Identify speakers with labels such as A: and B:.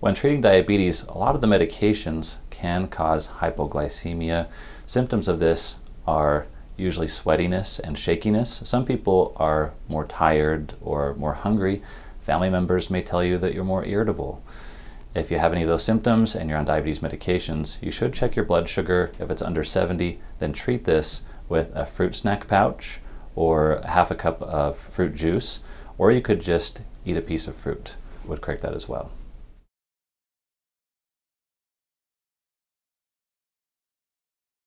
A: When treating diabetes, a lot of the medications can cause hypoglycemia. Symptoms of this are usually sweatiness and shakiness. Some people are more tired or more hungry. Family members may tell you that you're more irritable. If you have any of those symptoms and you're on diabetes medications, you should check your blood sugar. If it's under 70, then treat this with a fruit snack pouch or half a cup of fruit juice, or you could just eat a piece of fruit. Would correct that as well.